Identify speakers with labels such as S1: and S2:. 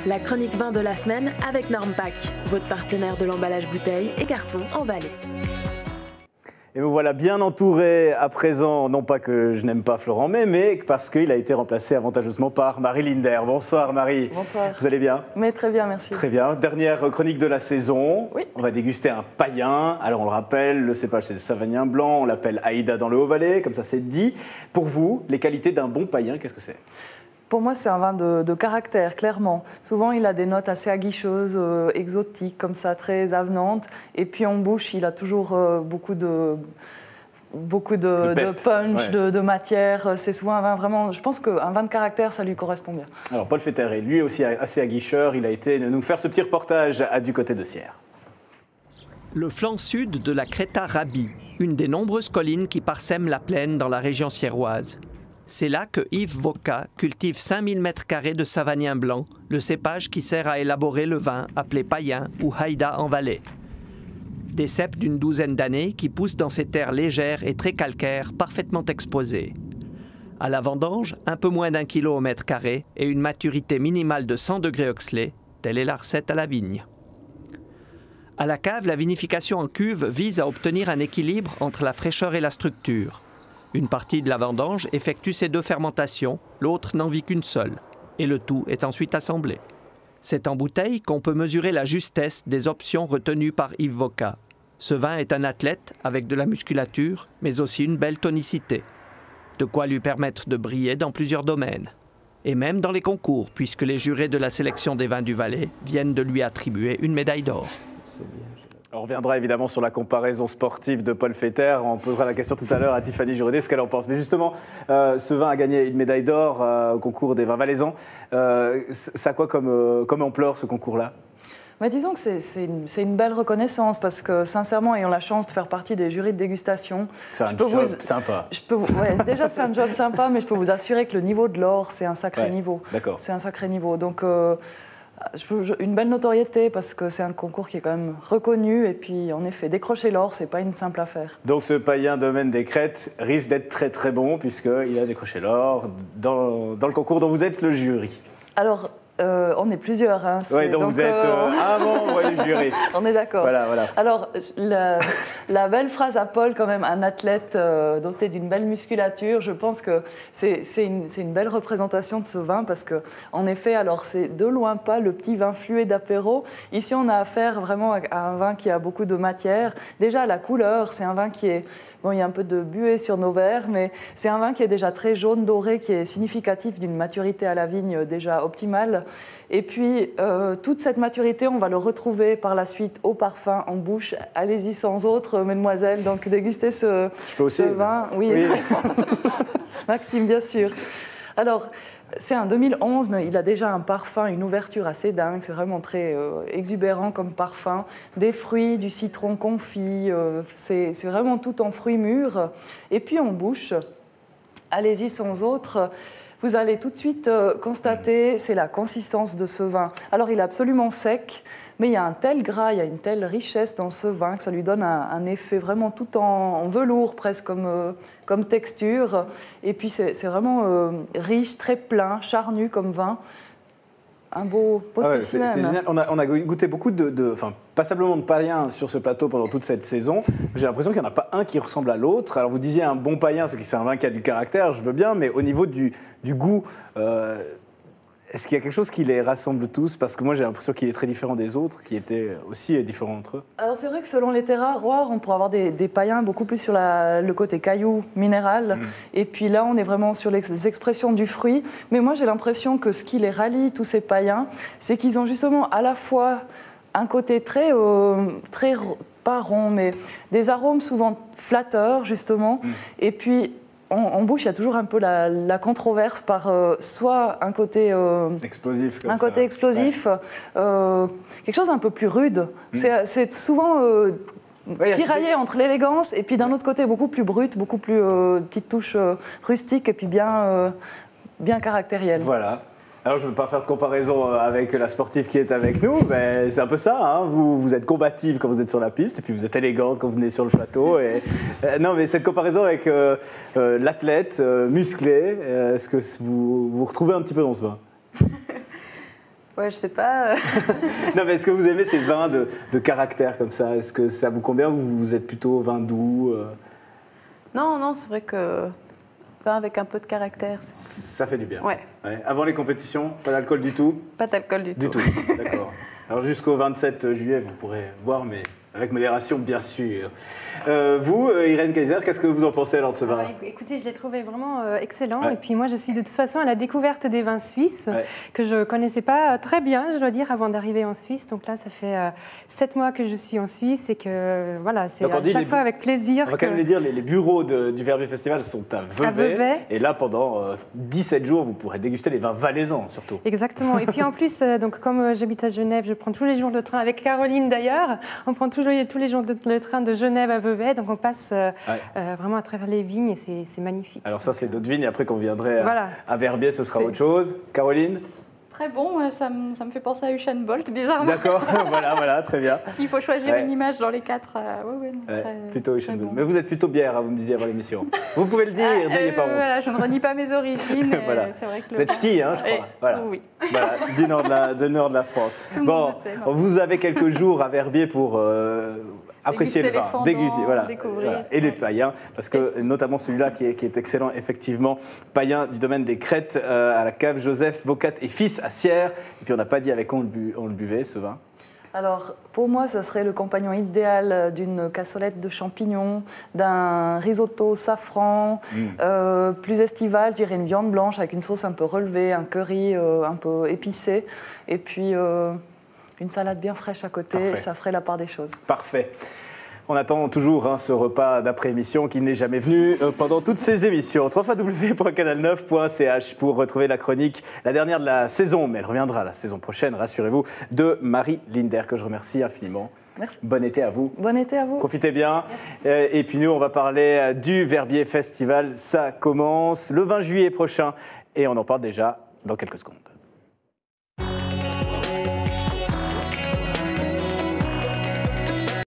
S1: La chronique vin de la semaine avec Normpac, votre partenaire de l'emballage bouteille et carton en Valais.
S2: Et me voilà bien entouré à présent, non pas que je n'aime pas Florent May, mais parce qu'il a été remplacé avantageusement par Marie Linder. Bonsoir Marie.
S3: Bonsoir.
S2: Vous allez bien?
S3: Mais très bien, merci.
S2: Très bien. Dernière chronique de la saison.
S3: Oui.
S2: On va déguster un païen. Alors on le rappelle, le cépage c'est le Savagnin blanc, on l'appelle Aïda dans le Haut-Valais, comme ça c'est dit. Pour vous, les qualités d'un bon païen, qu'est-ce que c'est?
S3: Pour moi, c'est un vin de caractère, clairement. Souvent, il a des notes assez aguicheuses, exotiques, comme ça, très avenantes. Et puis en bouche, il a toujours beaucoup de punch, ouais. de matière. C'est souvent un vin vraiment... Je pense qu'un vin de caractère, ça lui correspond bien.
S2: Alors Paul Fétéré, lui aussi assez aguicheur, il a été nous faire ce petit reportage du côté de Sierre.
S4: Le flanc sud de la Crêta Rabie, une des nombreuses collines qui parsèment la plaine dans la région sierroise. C'est là que Yves Voca cultive 5000 m² de Savagnin blanc, le cépage qui sert à élaborer le vin appelé païen ou Haïda en Valais. Des cèpes d'une douzaine d'années qui poussent dans ces terres légères et très calcaires, parfaitement exposées. À la vendange, un peu moins d'1 kg au mètre carré et une maturité minimale de 100 degrés Oxley, telle est la recette à la vigne. À la cave, la vinification en cuve vise à obtenir un équilibre entre la fraîcheur et la structure. Une partie de la vendange effectue ces deux fermentations, l'autre n'en vit qu'une seule, et le tout est ensuite assemblé. C'est en bouteille qu'on peut mesurer la justesse des options retenues par Yves Voca. Ce vin est un athlète avec de la musculature, mais aussi une belle tonicité. De quoi lui permettre de briller dans plusieurs domaines. Et même dans les concours, puisque les jurés de la sélection des vins du Valais viennent de lui attribuer une médaille d'or.
S2: On reviendra évidemment sur la comparaison sportive de Paul Fétère. On posera la question tout à l'heure à Tiffany Juredet, ce qu'elle en pense. Mais justement, ce vin a gagné une médaille d'or au concours des vins valaisans. Ça a quoi comme ampleur, ce concours-là?
S3: Mais disons que c'est une belle reconnaissance parce que, sincèrement, ayant la chance de faire partie des jurys de dégustation...
S2: C'est un job sympa.
S3: Ouais, déjà, c'est un job sympa, mais je peux vous assurer que le niveau de l'or, c'est un sacré niveau.
S2: D'accord.
S3: C'est un sacré niveau. Donc... une belle notoriété parce que c'est un concours qui est quand même reconnu et puis en effet décrocher l'or c'est pas une simple affaire.
S2: Donc ce païen Domaine des Crêtes risque d'être très très bon puisqu'il a décroché l'or dans le concours dont vous êtes le jury.
S3: Alors on est plusieurs. Hein,
S2: oui, donc vous êtes un membre du jury.
S3: On est d'accord.
S2: Voilà.
S3: Alors, la belle phrase à Paul, quand même, un athlète doté d'une belle musculature, je pense que c'est une belle représentation de ce vin parce qu'en effet, alors c'est de loin pas le petit vin fluet d'apéro. Ici, on a affaire vraiment à un vin qui a beaucoup de matière. Déjà, la couleur, c'est un vin qui est... Bon, il y a un peu de buée sur nos verres, mais c'est un vin qui est déjà très jaune doré, qui est significatif d'une maturité à la vigne déjà optimale. Et puis, toute cette maturité, on va le retrouver par la suite au parfum, en bouche. Allez-y sans autre, mesdemoiselles, donc dégustez ce vin. Oui. Maxime, bien sûr. Alors, c'est un 2011, mais il a déjà un parfum, une ouverture assez dingue. C'est vraiment très exubérant comme parfum. Des fruits, du citron confit. C'est vraiment tout en fruits mûrs. Et puis en bouche, allez-y sans autre. Vous allez tout de suite constater, c'est la consistance de ce vin. Alors, il est absolument sec, mais il y a un tel gras, il y a une telle richesse dans ce vin que ça lui donne un effet vraiment tout en velours, presque comme texture. Et puis, c'est vraiment riche, très plein, charnu comme vin. Un beau spécimen.
S2: C'est génial. On a goûté beaucoup passablement de païens sur ce plateau pendant toute cette saison. J'ai l'impression qu'il n'y en a pas un qui ressemble à l'autre. Alors vous disiez un bon païen, c'est un vin qui a du caractère, je veux bien, mais au niveau du goût, est-ce qu'il y a quelque chose qui les rassemble tous? Parce que moi j'ai l'impression qu'il est très différent des autres, qui étaient aussi différents entre eux. Alors
S3: c'est vrai que selon les terroirs, on pourrait avoir des païens beaucoup plus sur le côté caillou, minéral. Et puis là, on est vraiment sur les expressions du fruit. Mais moi j'ai l'impression que ce qui les rallie, tous ces païens, c'est qu'ils ont justement à la fois un côté très pas rond, mais des arômes souvent flatteurs, justement. Et puis, en bouche, il y a toujours un peu la controverse par soit un côté
S2: explosif,
S3: quelque chose un peu plus rude. C'est souvent tiraillé entre l'élégance et puis d'un autre côté beaucoup plus brut, beaucoup plus petite touche rustique et puis bien caractérielle.
S2: Voilà. Alors, je ne veux pas faire de comparaison avec la sportive qui est avec nous, mais c'est un peu ça. Hein. Vous êtes combative quand vous êtes sur la piste, et puis vous êtes élégante quand vous venez sur le plateau. Et, non, mais cette comparaison avec l'athlète musclé, est-ce que vous retrouvez un petit peu dans ce vin?
S5: Ouais, je sais pas.
S2: Non, mais est-ce que vous aimez ces vins de caractère comme ça? Est-ce que ça vous convient ou vous êtes plutôt vin doux?
S5: Non, c'est vrai que vin avec un peu de caractère.
S2: Ça fait du bien.
S5: Ouais.
S2: Avant les compétitions, pas d'alcool du tout?
S5: Pas d'alcool du
S2: Du
S5: tout.
S2: tout, d'accord. Alors jusqu'au 27 juillet, vous pourrez boire, mais avec modération, bien sûr. Vous, Irène Kayser, qu'est-ce que vous en pensez alors de ce vin?
S6: Écoutez, je l'ai trouvé vraiment excellent.
S2: Ouais.
S6: Et puis moi, je suis de toute façon à la découverte des vins suisses,
S2: Ouais.
S6: que je ne connaissais pas très bien, je dois dire, avant d'arriver en Suisse. Donc là, ça fait 7 mois que je suis en Suisse et que voilà, c'est
S2: Donc, on
S6: à
S2: dit
S6: chaque fois avec plaisir.
S2: On va quand même les dire, les bureaux du Verbier Festival sont à Vevey.
S6: Vevey.
S2: Et là, pendant 17 jours, vous pourrez déguster les vins valaisans, surtout.
S6: Exactement. Et puis en plus, donc, comme j'habite à Genève, je prends tous les jours le train, avec Caroline d'ailleurs, on prend tous les jours le train de Genève à Vevey, donc on passe vraiment à travers les vignes et c'est magnifique.
S2: Alors ça, c'est d'autres vignes. Après, quand vous viendrez
S6: Voilà.
S2: à Verbier, ce sera autre chose. Caroline?
S7: Très bon, ça me fait penser à Usain Bolt, bizarrement.
S2: D'accord, voilà, très bien.
S7: S'il faut choisir
S2: Ouais.
S7: une image dans les quatre,
S2: Plutôt
S7: très bon.
S2: Mais vous êtes plutôt bière, hein, vous me disiez avant l'émission. Vous pouvez le dire, n'ayez pas honte.
S7: Voilà, je ne renie pas mes origines.
S2: Voilà.
S7: C'est vrai que
S2: Vous êtes ch'ti, hein, je crois. Voilà.
S7: Oui.
S2: Voilà, du nord de la France.
S7: Tout le monde le sait, maintenant.
S2: vous avez quelques jours à Verbier pour apprécier le
S7: Déguster
S2: vin,
S7: les
S2: déguster,
S7: fendants, découvrir.
S2: et les
S7: Ouais.
S2: païens, parce que notamment celui-là qui est excellent, effectivement, païen du domaine des Crêtes à la cave Joseph Vocat et fils à Sierre. Et puis on n'a pas dit avec quoi on le buvait, ce vin.
S3: Alors, pour moi, ça serait le compagnon idéal d'une cassolette de champignons, d'un risotto safran, plus estival, je dirais une viande blanche avec une sauce un peu relevée, un curry un peu épicé, et puis une salade bien fraîche à côté,
S2: Parfait.
S3: ça ferait la part des choses.
S2: Parfait. On attend toujours ce repas d'après-émission qui n'est jamais venu pendant toutes ces émissions. www.canal9.ch pour retrouver la chronique, la dernière de la saison, mais elle reviendra la saison prochaine, rassurez-vous, de Marie Linder, que je remercie infiniment.
S3: Merci.
S2: Bon été à vous.
S3: Bon été à vous.
S2: Profitez bien. Et puis nous, on va parler du Verbier Festival. Ça commence le 20 juillet prochain et on en parle déjà dans quelques secondes.